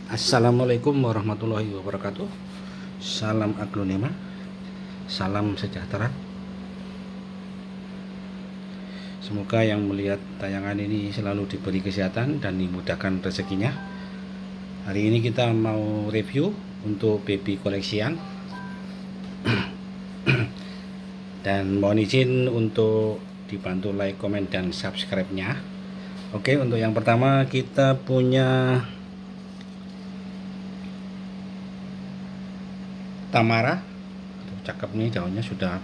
Assalamualaikum warahmatullahi wabarakatuh. Salam aglonema, salam sejahtera. Semoga yang melihat tayangan ini selalu diberi kesehatan dan dimudahkan rezekinya. Hari ini kita mau review untuk baby koleksian dan mohon izin untuk dibantu like, komen, dan subscribe-nya. Oke, untuk yang pertama kita punya Tamara. Cakep nih, daunnya sudah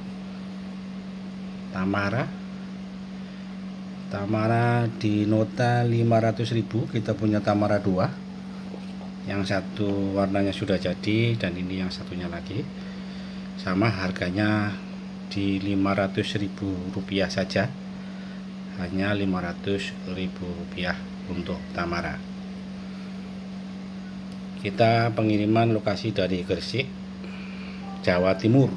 Tamara di nota 500.000. Kita punya Tamara 2. Yang satu warnanya sudah jadi dan ini yang satunya lagi. Sama harganya di Rp500.000 saja. Hanya Rp500.000 untuk Tamara. Kita pengiriman lokasi dari Gresik, Jawa Timur.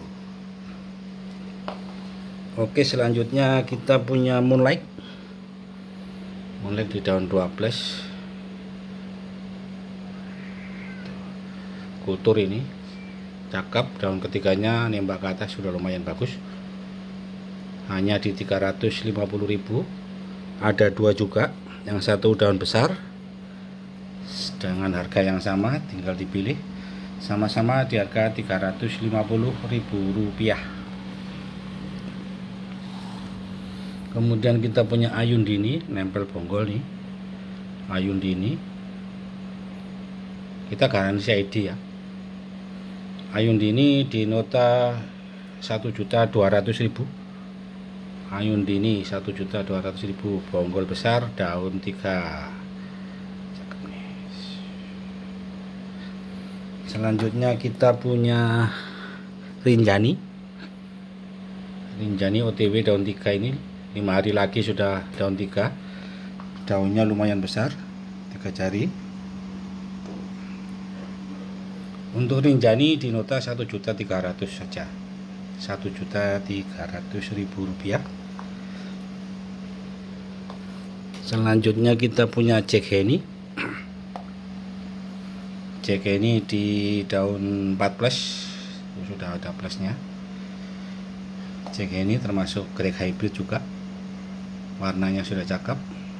Oke, selanjutnya kita punya Moonlight di daun 12 kultur. Ini cakep, daun ketiganya nembak ke atas sudah lumayan bagus. Hanya di 350.000. Ada dua juga, yang satu daun besar dengan harga yang sama, tinggal dipilih. Sama-sama di harga Rp350.000. Kemudian kita punya Ayundini, nempel bonggol nih. Ayundini kita garansi ID ya. Ayundini di nota 1.200.000. Ayundini 1.200.000, bonggol besar, daun 3. Selanjutnya kita punya Rinjani OTW daun 3. Ini 5 hari lagi sudah daun 3. Daunnya lumayan besar, 3 jari. Untuk Rinjani di nota 1.300.000 saja, Rp1.300.000. Selanjutnya kita punya Jack Henny di daun 14, sudah ada plusnya. Jack Henny termasuk grade hybrid juga, warnanya sudah cakep.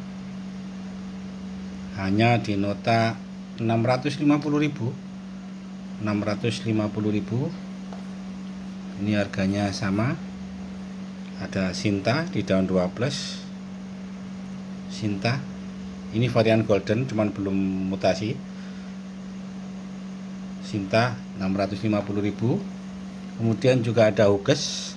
Hanya di nota 650.000. Ini harganya sama. Ada Sinta di daun 12. Sinta ini varian golden, cuman belum mutasi. Sinta 650.000. Kemudian juga ada Huges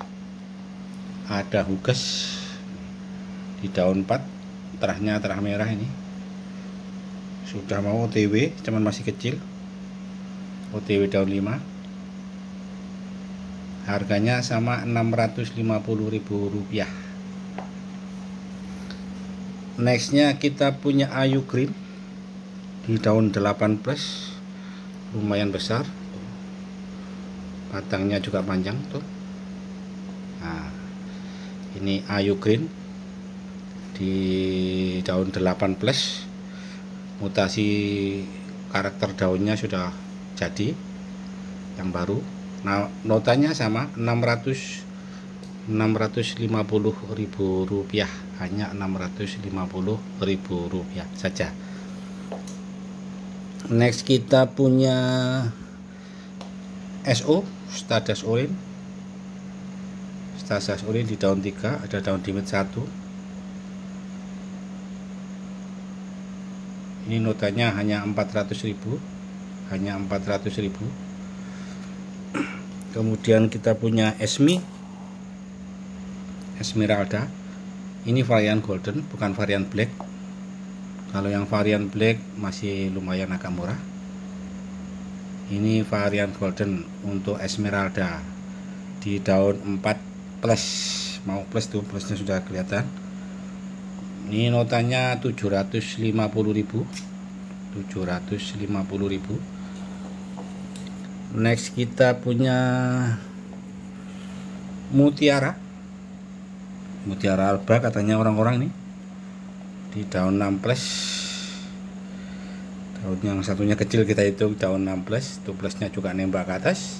di daun 4, terahnya terah merah. Ini sudah mau OTW, cuman masih kecil. OTW daun 5. Harganya sama Rp650.000. Nextnya kita punya Ayu Green di daun 18, lumayan besar, batangnya juga panjang tuh. Nah, ini Ayu Green di daun 18, mutasi karakter daunnya sudah jadi, yang baru. Nah, notanya sama, Rp650.000, hanya Rp650.000 saja. Next kita punya SO Stardust Orange di daun 3, ada daun dimit 1. Ini notanya hanya Rp400.000, Kemudian kita punya Esmeralda. Ini varian golden, bukan varian black. Kalau yang varian black masih lumayan agak murah. Ini varian golden untuk Esmeralda di daun 4 plus, mau plus tuh, plusnya sudah kelihatan. Ini notanya Rp750.000. Next kita punya Mutiara Alba, katanya orang-orang nih, di daun 16 Daun yang satunya kecil kita hitung daun 16, itu plusnya juga nembak ke atas.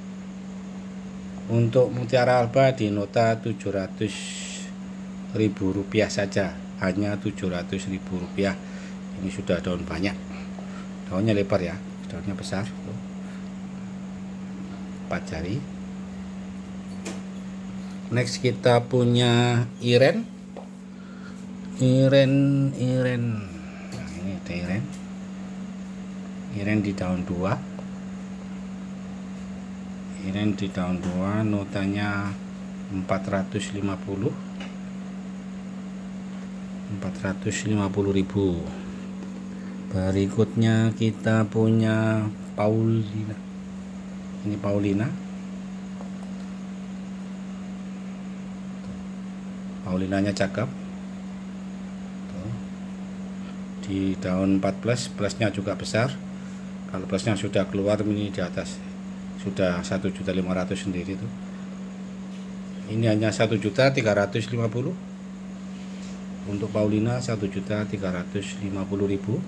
Untuk mutiara alba di nota Rp700.000 saja, hanya Rp700.000. Ini sudah daun banyak, daunnya lebar ya, daunnya besar, 4 jari. Next kita punya iren. Nah, ini ada iren di daun 2. Iren di daun 2 notanya 450.000. Berikutnya kita punya Paulina. Ini Paulinanya cakep. Di daun 14, plusnya juga besar. Kalau plusnya sudah keluar, ini di atas sudah 1.500.000 sendiri tuh. Ini hanya 1.350.000. Untuk Paulina 1.350.000.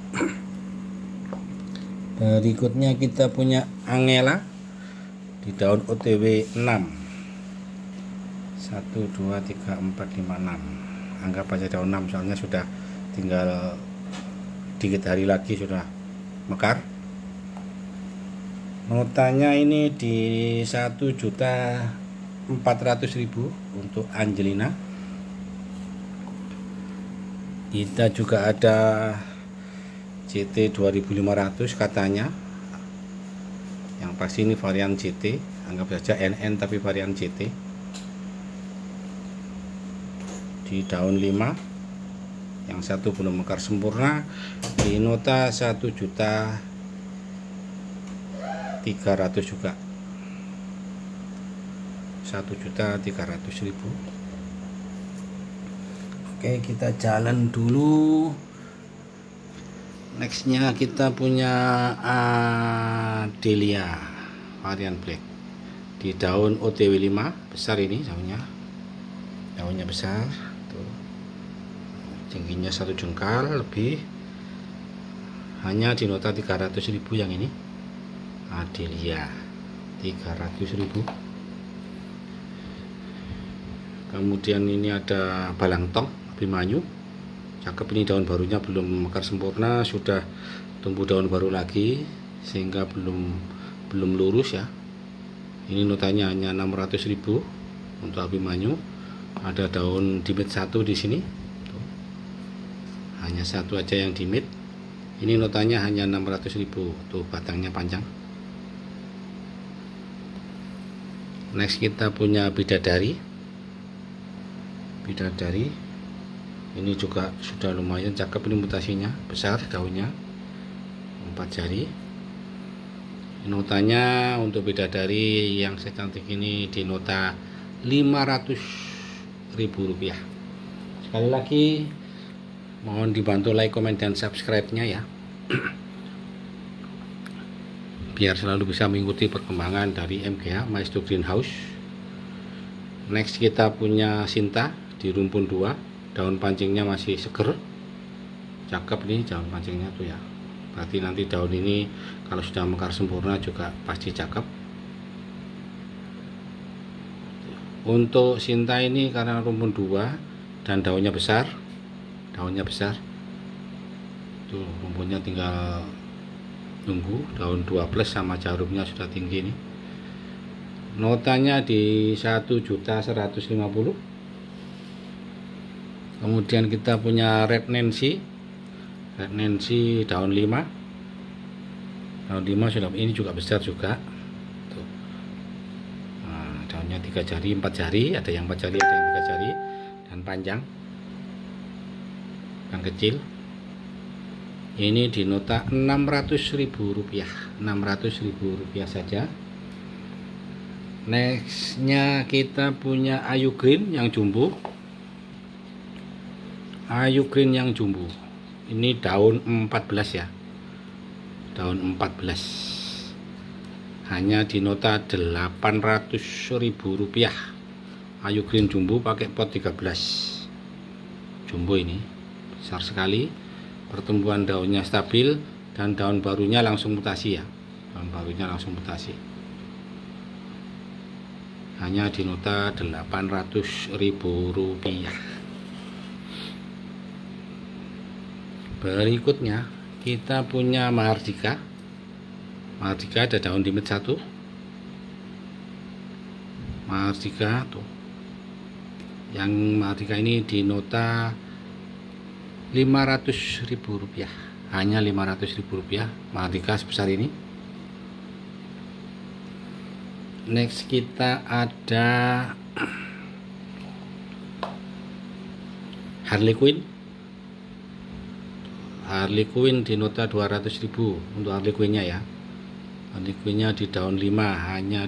Berikutnya kita punya Angela di daun OTW 6. 1, 2, 3, 4, 5, 6. Anggap aja daun 6, soalnya sudah tinggal dikit hari lagi sudah mekar. Notanya ini di 1.400.000 untuk Angelina. Kita juga ada CT 2500 katanya. Yang pasti ini varian CT, anggap saja NN tapi varian CT. Di daun 5, yang satu belum mekar sempurna, di nota 1.300.000 juga, 1.300.000. Oke, kita jalan dulu. Nextnya kita punya Adelia varian black di daun OTW 5, besar ini daunnya besar tuh. Tingginya 1 jengkal lebih, hanya di nota 300.000 yang ini. Adelia 300.000. Kemudian ini ada balangtong Abimanyu, cakep. Ini daun barunya belum mekar sempurna, sudah tumbuh daun baru lagi sehingga belum lurus ya. Ini notanya hanya 600.000 untuk Abimanyu. Ada daun dimit 1 di sini. Hanya 1 aja yang dimit. Ini notanya hanya 600.000. Tuh batangnya panjang. Next kita punya bidadari. Ini juga sudah lumayan cakep, ini mutasinya besar, daunnya 4 jari. Notanya untuk bidadari yang secantik ini di nota Rp500.000. Sekali lagi mohon dibantu like, komen, dan subscribe-nya ya, biar selalu bisa mengikuti perkembangan dari MGH Maestro Greenhouse. Next kita punya Sinta di rumpun 2, daun pancingnya masih seger, cakep nih daun pancingnya tuh ya. Berarti nanti daun ini kalau sudah mekar sempurna juga pasti cakep. Untuk Sinta ini karena rumpun 2 dan daunnya besar tuh, rumputnya tinggal nunggu. Daun 2 plus sama jarumnya sudah tinggi nih. Notanya di 1.150.000. Kemudian kita punya Red Nancy daun 5. Daun 5 sudah, ini juga besar juga. Tuh. Nah, daunnya 3 jari, 4 jari, ada yang 4 jari, ada yang 3 jari, dan panjang. Yang kecil. Ini di nota Rp600.000, Rp600.000 saja. Nextnya kita punya Ayu Green yang jumbo. Ini daun 14 ya, daun 14, hanya di nota Rp800.000. Ayu Green jumbo pakai pot 13. Jumbo ini besar sekali, pertumbuhan daunnya stabil, dan daun barunya langsung mutasi ya. Daun barunya langsung mutasi. Hanya di nota Rp800.000. Berikutnya kita punya Mahardika. Mahardika ada daun dimit 1. Mahardika tuh. Yang Mahardika ini di nota Rp500.000. Hanya Rp500.000 Mahardika sebesar ini. Next kita ada Harley Quinn. Harley Quinn di nota 200.000 untuk Harley Quinn-nya ya. Harley Quinn-nya di daun 5 hanya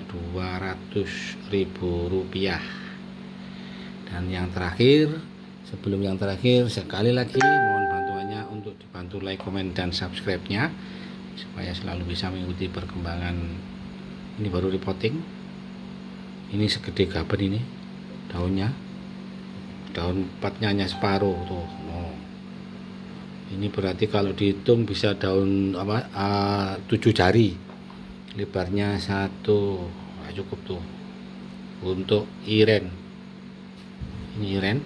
Rp200.000. Dan yang terakhir, sebelum yang terakhir, sekali lagi mohon bantuannya untuk dibantu like, komen, dan subscribe-nya supaya selalu bisa mengikuti perkembangan. Ini baru repotting. Ini segede gaban ini daunnya. Daun 4-nya hanya separuh tuh. Ini berarti kalau dihitung bisa daun 7 jari. Lebarnya 1. Nah, cukup tuh. Untuk iren. Ini iren.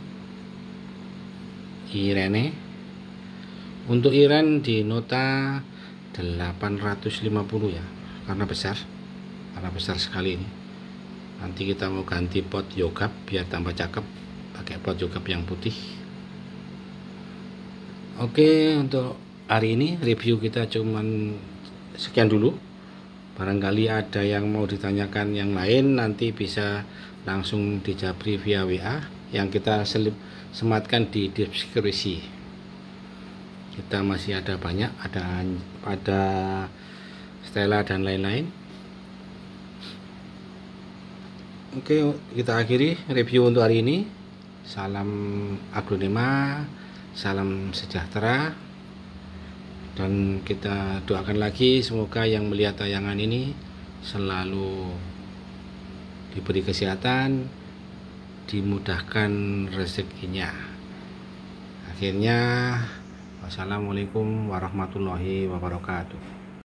Irene. Untuk iren di nota 850 ya. Karena besar sekali ini. Nanti kita mau ganti pot yogap biar tambah cakep, pakai pot yogap yang putih. Oke, untuk hari ini review kita cuman sekian dulu. Barangkali ada yang mau ditanyakan yang lain, nanti bisa langsung dijabri via WA yang kita sematkan di deskripsi. Kita masih ada banyak, ada Stella dan lain-lain. Oke, kita akhiri review untuk hari ini. Salam aglonema, salam sejahtera, dan kita doakan lagi semoga yang melihat tayangan ini selalu diberi kesehatan, dimudahkan rezekinya. Akhirnya, wassalamualaikum warahmatullahi wabarakatuh.